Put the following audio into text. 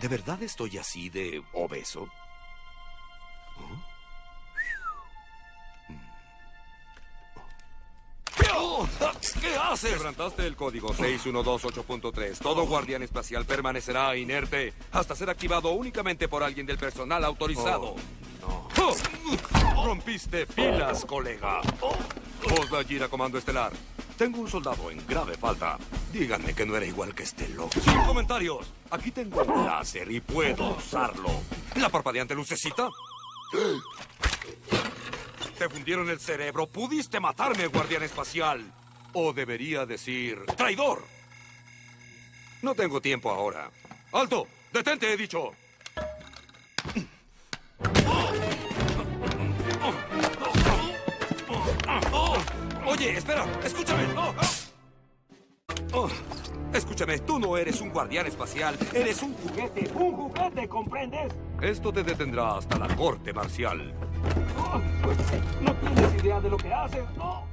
¿De verdad estoy así de obeso? ¿Qué haces? Quebrantaste el código 6128.3. Todo guardián espacial permanecerá inerte hasta ser activado únicamente por alguien del personal autorizado. Rompiste filas, colega. Voz Bajira, Comando Estelar. Tengo un soldado en grave falta. Díganme que no era igual que este loco. Sin comentarios. Aquí tengo un láser y puedo usarlo. ¿La parpadeante lucecita? Te fundieron el cerebro. Pudiste matarme, guardián espacial. O debería decir, traidor. No tengo tiempo ahora. ¡Alto! ¡Detente, he dicho! Oye, espera, escúchame. Escúchame, tú no eres un guardián espacial. Eres un juguete. ¡Un juguete, comprendes! Esto te detendrá hasta la corte marcial. No tienes idea de lo que haces, ¿no?